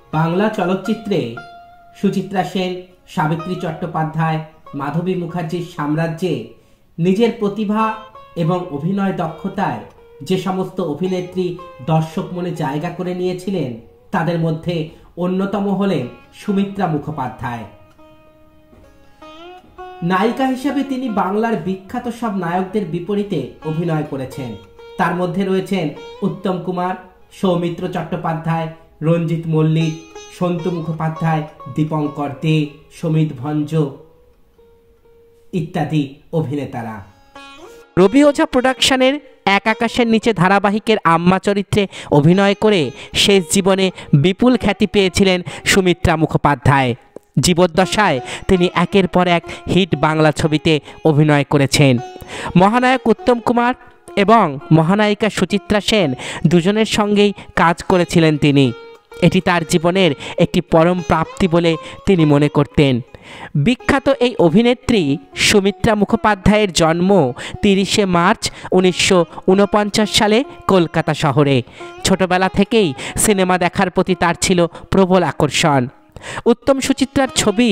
বাংলা চলচ্চিত্রে সুচিত্রা সেন, সাবিত্রী চট্টোপাধ্যায়, মাধবী মুখার্জির সাম্রাজ্যে নিজের প্রতিভা এবং অভিনয় দক্ষতায় যে সমস্ত অভিনেত্রী দর্শক মনে জায়গা করে নিয়েছিলেন তাদের মধ্যে অন্যতম হলেন সুমিত্রা মুখোপাধ্যায়। নায়িকা হিসেবে তিনি বাংলার বিখ্যাত সব নায়কদের বিপরীতে অভিনয় করেছেন। তার মধ্যে রয়েছেন উত্তম কুমার, সৌমিত্র চট্টোপাধ্যায়, রঞ্জিত মল্লিক, সন্তু মুখোপাধ্যায়, দীপঙ্কর দে, সমিত ভঞ্জ ইত্যাদি অভিনেতারা। রবি ওঝা প্রোডাকশনের এক আকাশের নিচে ধারাবাহিকের আম্মা চরিত্রে অভিনয় করে শেষ জীবনে বিপুল খ্যাতি পেয়েছিলেন সুমিত্রা মুখোপাধ্যায়। জীবদ্দশায় তিনি একের পর এক হিট বাংলা ছবিতে অভিনয় করেছেন। মহানায়ক উত্তম কুমার এবং মহানায়িকা সুচিত্রা সেন দুজনের সঙ্গেই কাজ করেছিলেন তিনি। এটি তার জীবনের একটি পরম প্রাপ্তি বলে তিনি মনে করতেন। বিখ্যাত এই অভিনেত্রী সুমিত্রা মুখোপাধ্যায়ের জন্ম 30শে মার্চ 1949 সালে কলকাতা শহরে। ছোটবেলা থেকেই সিনেমা দেখার প্রতি তার ছিল প্রবল আকর্ষণ। উত্তম সুচিত্রার ছবি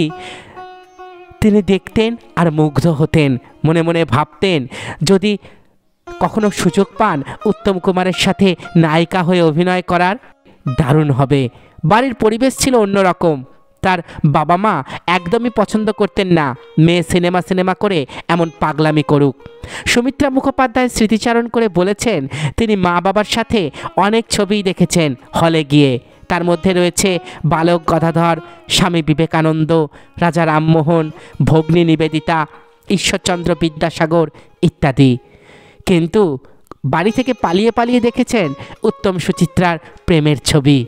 তিনি দেখতেন আর মুগ্ধ হতেন। মনে মনে ভাবতেন যদি কখনো সুযোগ পান উত্তম কুমারের সাথে নায়িকা হয়ে অভিনয় করার, দারুণ হবে। বাড়ির পরিবেশ ছিল অন্যরকম। তার বাবা মা একদমই পছন্দ করতেন না মেয়ে সিনেমা করে এমন পাগলামি করুক। সুমিত্রা মুখোপাধ্যায় স্মৃতিচারণ করে বলেছেন তিনি মা বাবার সাথে অনেক ছবিই দেখেছেন হলে গিয়ে। তার মধ্যে রয়েছে বালক গদাধর, স্বামী বিবেকানন্দ, রাজা রামমোহন, ভগ্নী নিবেদিতা, ঈশ্বরচন্দ্র বিদ্যাসাগর ইত্যাদি। কিন্তু বাড়ি থেকে পালিয়ে দেখেছেন উত্তম সুচিত্রার প্রেমের ছবি।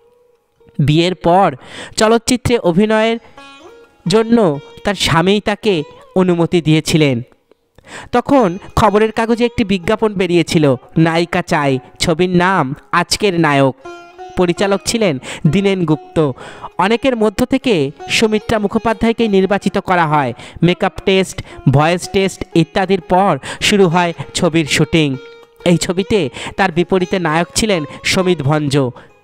বিয়ের পর চলচ্চিত্রে অভিনয়ের জন্য তার স্বামী তাকে অনুমতি দিয়েছিলেন। তখন খবরের কাগজে একটি বিজ্ঞাপন বেরিয়েছিল, নায়িকা চাই, ছবির নাম আজকের নায়ক। পরিচালক ছিলেন দীনেন গুপ্ত। অনেকের মধ্য থেকে সুমিত্রা মুখোপাধ্যায়কে নির্বাচিত করা হয়। মেকআপ টেস্ট, ভয়েস টেস্ট ইত্যাদির পর শুরু হয় ছবির শুটিং। এই ছবিতে তার বিপরীতে নায়ক ছিলেন সমিত ভঞ্জ।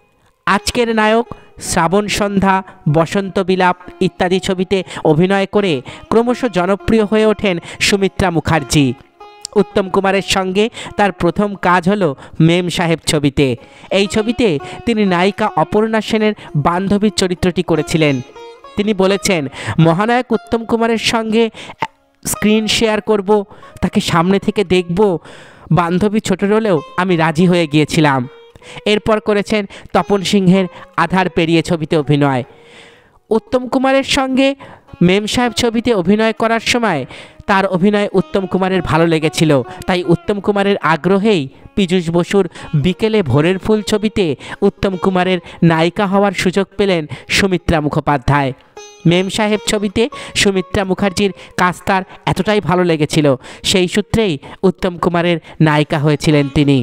আজকের নায়ক, শ্রাবণ সন্ধ্যা, বসন্ত বিলাপ ইত্যাদি ছবিতে অভিনয় করে ক্রমশ জনপ্রিয় হয়ে ওঠেন সুমিত্রা মুখার্জি। উত্তম কুমারের সঙ্গে তার প্রথম কাজ হলো মেম সাহেব ছবিতে। এই ছবিতে তিনি নায়িকা অপর্ণা সেনের বান্ধবীর চরিত্রটি করেছিলেন। তিনি বলেছেন, মহানায়ক উত্তম কুমারের সঙ্গে স্ক্রিন শেয়ার করব, তাকে সামনে থেকে দেখব, বান্ধবী ছোট হলেও আমি রাজি হয়ে গিয়েছিলাম। এরপর করেছেন তপন সিংহের আধার পেরিয়ে ছবিতে অভিনয়। উত্তম কুমারের সঙ্গে মেম সাহেব ছবিতে অভিনয় করার সময় তার অভিনয় উত্তম কুমারের ভালো লেগেছিল। তাই উত্তম কুমারের আগ্রহেই পীযূষ বসুর বিকেলে ভোরের ফুল ছবিতে উত্তম কুমারের নায়িকা হওয়ার সুযোগ পেলেন সুমিত্রা মুখোপাধ্যায়। মেম সাহেব ছবিতে সুমিত্রা মুখার্জির কাজ তার এতটাই ভালো লেগেছিল, সেই সূত্রেই উত্তম কুমারের নায়িকা হয়েছিলেন তিনি।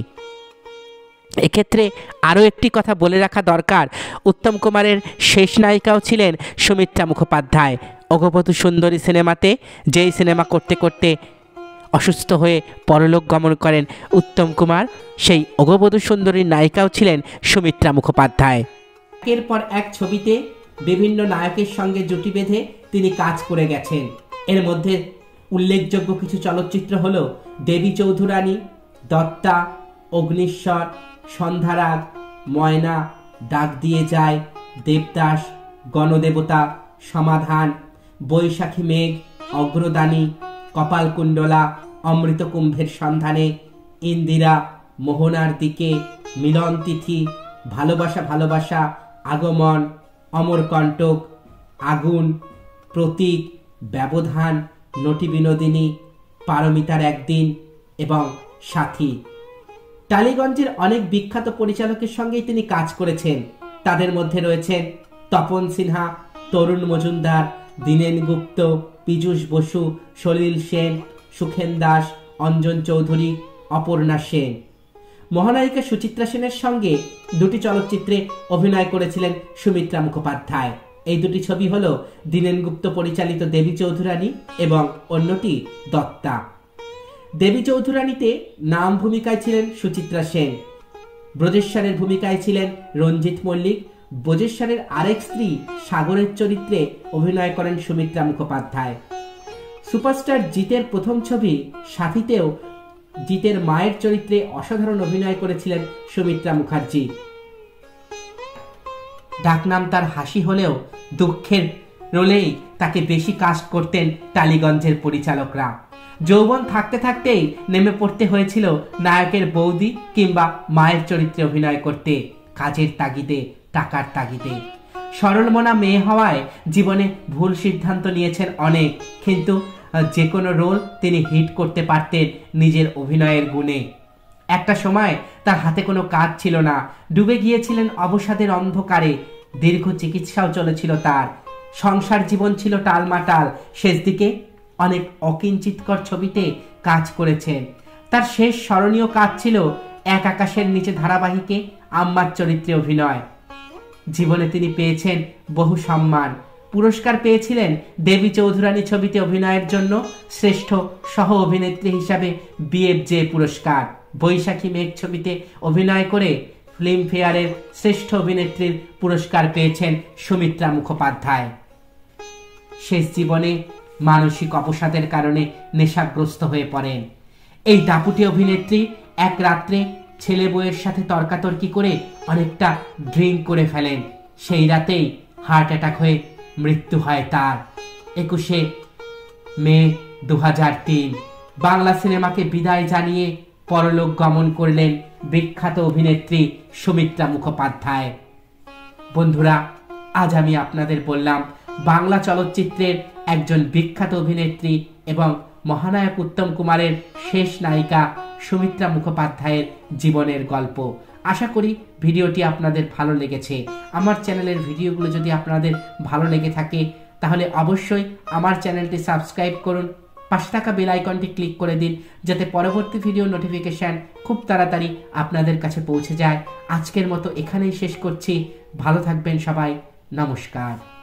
এক্ষেত্রে আরও একটি কথা বলে রাখা দরকার, উত্তম কুমারের শেষ নায়িকাও ছিলেন সুমিত্রা মুখোপাধ্যায়। অগবধূ সুন্দরী সিনেমাতে, যেই সিনেমা করতে করতে অসুস্থ হয়ে পরলোক গমন করেন উত্তম কুমার, সেই অগবধূ সুন্দরীর নায়িকাও ছিলেন সুমিত্রা মুখোপাধ্যায়। একের পর এক ছবিতে বিভিন্ন নায়কের সঙ্গে জুটি বেঁধে তিনি কাজ করে গেছেন। এর মধ্যে উল্লেখযোগ্য কিছু চলচ্চিত্র হল দেবী চৌধুরানী, দত্তা, অগ্নিশ্বর, সন্ধ্যারাগ, ময়না, ডাক দিয়ে যায়, দেবদাস, গণদেবতা, সমাধান, বৈশাখী মেঘ, অগ্রদানী, কপালকুণ্ডলা, অমৃত কুম্ভের সন্ধানে, ইন্দিরা, মোহনার দিকে, মিলন তিথি, ভালোবাসা ভালোবাসা, আগমন, অমরকণ্টক, আগুন, প্রতীক, ব্যবধান, নটি বিনোদিনী, পারমিতার একদিন এবং সাথী। টালিগঞ্জের অনেক বিখ্যাত পরিচালকের সঙ্গেই তিনি কাজ করেছেন। তাদের মধ্যে রয়েছেন তপন সিনহা, তরুণ মজুমদার, দীনেন গুপ্ত, পীযূষ বসু, সলিল সেন, সুখেন দাস, অঞ্জন চৌধুরী, অপর্ণা সেন। মহানায়িকা সুচিত্রা সেনের সঙ্গে দুটি চলচ্চিত্রে অভিনয় করেছিলেন সুমিত্রা মুখোপাধ্যায়। এই দুটি ছবি হল দীনেন গুপ্ত পরিচালিত দেবী চৌধুরানী এবং অন্যটি দত্তা। দেবী চৌধুরানীতে নাম ভূমিকায় ছিলেন সুচিত্রা সেন, ব্রজেশ্বরের ভূমিকায় ছিলেন রঞ্জিত মল্লিক, ব্রজেশ্বরের আরেক স্ত্রী সাগরের চরিত্রে অভিনয় করেন সুমিত্রা মুখোপাধ্যায়। সুপারস্টার জিতের প্রথম ছবি সাথীতেও জিতের মায়ের চরিত্রে অসাধারণ অভিনয় করেছিলেন সুমিত্রা মুখার্জি। ডাকনাম তার হাসি হলেও দুঃখের রোলেই তাকে বেশি কাস্ট করতেন টালিগঞ্জের পরিচালকরা। যৌবন থাকতে থাকতেই নেমে পড়তে হয়েছিল নায়কের বৌদি কিংবা মায়ের চরিত্রে অভিনয় করতে, কাজের তাগিদে, টাকার তাগিদে। সরল মনা মেয়ে হওয়ায় জীবনে ভুল সিদ্ধান্ত নিয়েছেন অনেক, কিন্তু যে কোনো রোল তিনি হিট করতে পারতেন নিজের অভিনয়ের গুণে। একটা সময় তার হাতে কোনো কাজ ছিল না, ডুবে গিয়েছিলেন অবসাদের অন্ধকারে। দীর্ঘ চিকিৎসাও চলেছিল তার, সংসার জীবন ছিল টালমাটাল। শেষ দিকে অনেক অকিঞ্চিতকর ছবিতে কাজ করেছেন। তার শেষ স্মরণীয় কাজ ছিল এক আকাশের নিচে ধারাবাহিকে আম্মার চরিত্রে অভিনয়। জীবনে তিনি পেয়েছেন বহু সম্মান, পুরস্কার পেয়েছিলেন দেবী চৌধুরানী ছবিতে অভিনয়ের জন্য শ্রেষ্ঠ সহ অভিনেত্রী হিসাবে BFJ পুরস্কার। বৈশাখী মেঘ ছবিতে অভিনয় করে ফিল্মফেয়ারের শ্রেষ্ঠ অভিনেত্রীর পুরস্কার পেয়েছেন সুমিত্রা মুখোপাধ্যায়। শেষ জীবনে মানসিক অবসাদের কারণে নেশাগ্রস্ত হয়ে পড়েন। এই দাপুটে অভিনেত্রী এক রাত্রে ছেলে বউয়ের সাথে তর্কাতর্কি করে অনেকটা ড্রিঙ্ক করে ফেলেন। সেই রাতেই হার্ট অ্যাটাক হয়ে মৃত্যু হয় তার। 21শে মে 2003 বাংলা সিনেমাকে বিদায় জানিয়ে পরলোক গমন করলেন বিখ্যাত অভিনেত্রী সুমিত্রা মুখোপাধ্যায়। বন্ধুরা, আজ আমি আপনাদের বললাম বাংলা চলচ্চিত্রের একজন বিখ্যাত অভিনেত্রী এবং মহানায়ক উত্তম কুমারের শেষ নায়িকা সুমিত্রা মুখোপাধ্যায়ের জীবনের গল্প। আশা করি ভিডিওটি আপনাদের ভালো লেগেছে। আমার চ্যানেলের ভিডিওগুলো যদি আপনাদের ভালো লেগে থাকে তাহলে অবশ্যই আমার চ্যানেলটি সাবস্ক্রাইব করুন, পাশে থাকা বেল আইকনটি ক্লিক করে দিন যাতে পরবর্তী ভিডিও নোটিফিকেশন খুব তাড়াতাড়ি আপনাদের কাছে পৌঁছে যায়। আজকের মতো এখানেই শেষ করছি। ভালো থাকবেন সবাই। নমস্কার।